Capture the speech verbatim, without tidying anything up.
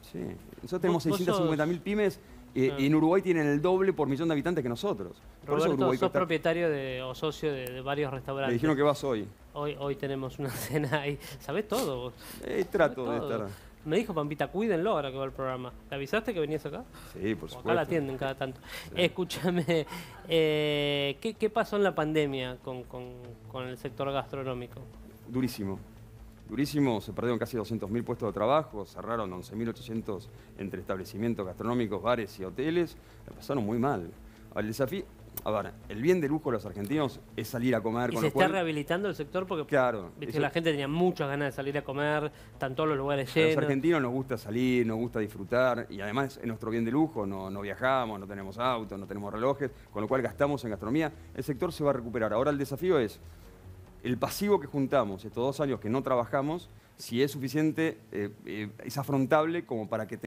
Sí. Nosotros tenemos Vos- vos seiscientas cincuenta mil pymes eh, Ah. y en Uruguay tienen el doble por millón de habitantes que nosotros. Por eso Roberto, Uruguay sos cuesta- propietario de, o socio de, de varios Me restaurantes. dijeron que vas hoy. Hoy, hoy tenemos una cena ahí. ¿Sabés todo vos? Eh, ¿Sabés trato de todo? estar. Me dijo Pampita, cuídenlo ahora que va el programa. ¿Te avisaste que venías acá? Sí, por O acá la supuesto. atienden cada tanto. Escúchame, eh, ¿qué, ¿qué pasó en la pandemia con, con, con el sector gastronómico? Durísimo. Durísimo, se perdieron casi doscientos mil puestos de trabajo, cerraron once mil ochocientos entre establecimientos gastronómicos, bares y hoteles. La pasaron muy mal. Ahora, el desafío, a ver, el bien de lujo de los argentinos es salir a comer. ¿Y con se lo está cual, rehabilitando el sector? Porque claro, viste eso- que la gente tenía muchas ganas de salir a comer, están todos los lugares a los llenos. argentinos nos gusta salir, nos gusta disfrutar y además es nuestro bien de lujo, no, no viajamos, no tenemos autos, no tenemos relojes, con lo cual gastamos en gastronomía. El sector se va a recuperar. Ahora el desafío es el pasivo que juntamos estos dos años que no trabajamos, si es suficiente, eh, eh, es afrontable como para que